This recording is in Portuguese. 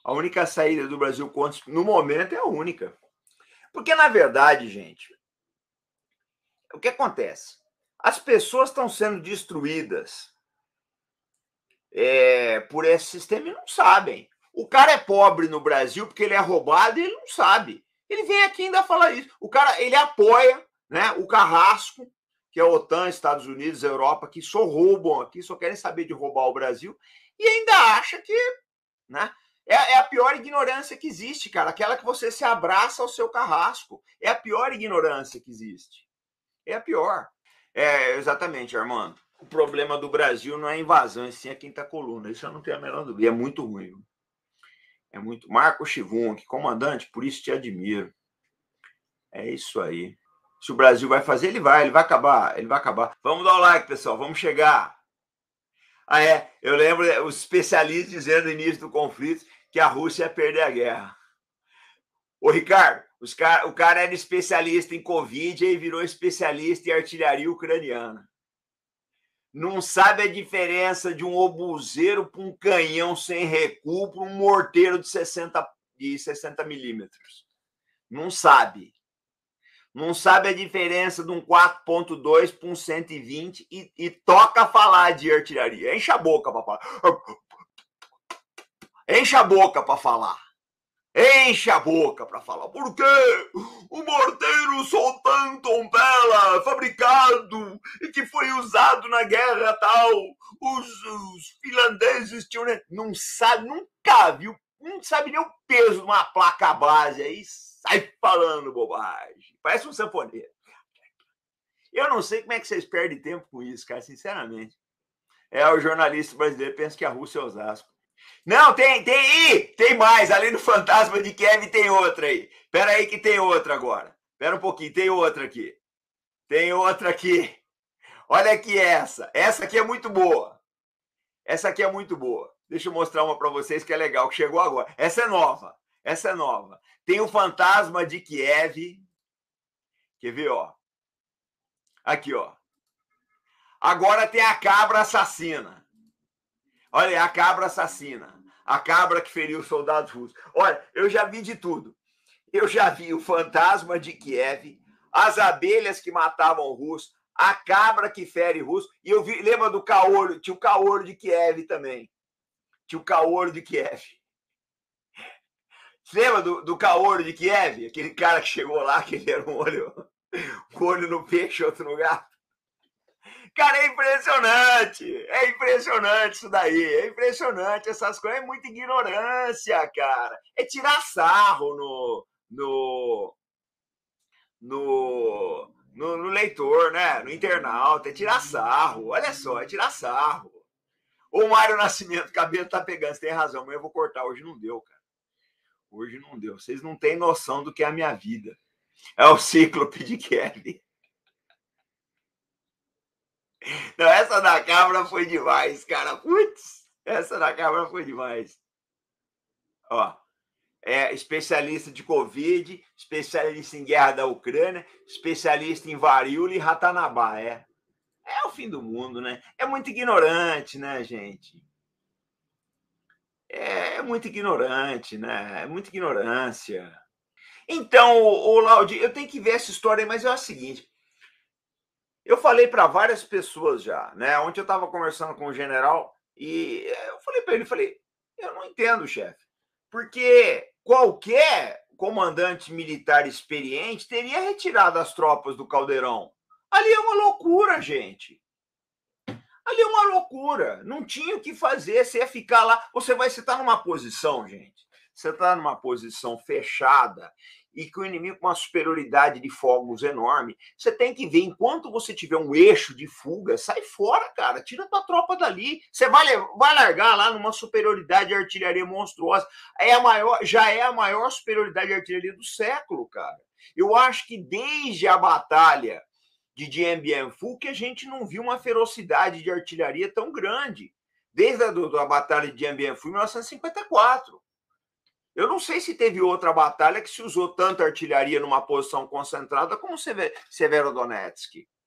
A única saída do Brasil contra, no momento, é a única. Porque, na verdade, gente, o que acontece? As pessoas estão sendo destruídas por esse sistema e não sabem. O cara é pobre no Brasil porque ele é roubado e ele não sabe. Ele vem aqui e ainda fala isso. O cara, ele apoia, né, o carrasco, que é a OTAN, Estados Unidos, Europa, que só roubam aqui, só querem saber de roubar o Brasil, e ainda acha que, né, é a pior ignorância que existe, cara. Aquela que você se abraça ao seu carrasco. É a pior ignorância que existe. É a pior. Exatamente, Armando. O problema do Brasil não é a invasão, e sim a quinta coluna. Isso eu não tenho a menor dúvida. É muito ruim. É muito. Marco Chivunk, comandante, por isso te admiro. É isso aí. Se o Brasil vai fazer, ele vai acabar, ele vai acabar. Vamos dar o like, pessoal, vamos chegar. Eu lembro os especialistas dizendo no início do conflito que a Rússia ia perder a guerra. Ô, Ricardo, o cara era especialista em Covid e virou especialista em artilharia ucraniana. Não sabe a diferença de um obuseiro para um canhão sem recuo para um morteiro de 60 milímetros. Não sabe. Não sabe a diferença de um 4.2 para um 120 e toca falar de artilharia. Enche a boca para falar. Enche a boca para falar. Enche a boca para falar. Por quê? O morteiro Soltanton Bela, fabricado e que foi usado na guerra tal, os finlandeses tinham... Não sabe, nunca viu, não sabe nem o peso de uma placa base aí, sai falando bobagem. Parece um sanfoneiro. Eu não sei como é que vocês perdem tempo com isso, cara, sinceramente. O jornalista brasileiro pensa que a Rússia é Osasco. Não, tem mais. Além do fantasma de Kiev, tem outra aí. Espera aí que tem outra agora. Espera um pouquinho, tem outra aqui. Tem outra aqui. Olha aqui essa. Essa aqui é muito boa. Essa aqui é muito boa. Deixa eu mostrar uma para vocês que é legal, que chegou agora. Essa é nova. Essa é nova. Tem o fantasma de Kiev. Quer ver, ó? Aqui, ó. Agora tem a cabra assassina. Olha, a cabra assassina. A cabra que feriu os soldados russos. Olha, eu já vi de tudo. Eu já vi o fantasma de Kiev, as abelhas que matavam russos, a cabra que fere russo. E eu vi, lembra do caolho? Tinha o caolho de Kiev também. Tinha o caolho de Kiev. Você lembra do caolho de Kiev? Aquele cara que chegou lá, que ele era um olho no peixe, outro no gato. Cara, é impressionante isso daí, é impressionante essas coisas, é muita ignorância, cara, é tirar sarro no leitor, né, no internauta, é tirar sarro, olha só, é tirar sarro. O Mário Nascimento, o cabelo tá pegando, você tem razão, mas eu vou cortar, hoje não deu, cara, hoje não deu, vocês não têm noção do que é a minha vida, é o Cíclope de Kelly. Não, essa da cabra foi demais, cara. Putz, essa da cabra foi demais. Ó, especialista de Covid, especialista em guerra da Ucrânia, especialista em varíola e ratanabá. É o fim do mundo, né? É muito ignorante, né, gente? É muito ignorante, né? É muita ignorância. Então, o Laudi, eu tenho que ver essa história aí, mas é o seguinte. Eu falei para várias pessoas já, né? Ontem eu estava conversando com o general e eu falei para ele, eu não entendo, chefe, porque qualquer comandante militar experiente teria retirado as tropas do Caldeirão. Ali é uma loucura, gente. Ali é uma loucura. Não tinha o que fazer, você ia ficar lá. Você está numa posição, gente. Você está numa posição fechada e com o inimigo com uma superioridade de fogos enorme. Você tem que ver, enquanto você tiver um eixo de fuga, sai fora, cara. Tira tua tropa dali. Você vai largar lá numa superioridade de artilharia monstruosa. Já é a maior superioridade de artilharia do século, cara. Eu acho que desde a batalha de Dien Bien Phu que a gente não viu uma ferocidade de artilharia tão grande. Desde a batalha de Dien Bien Phu em 1954. Eu não sei se teve outra batalha que se usou tanta artilharia numa posição concentrada como Severodonetsk.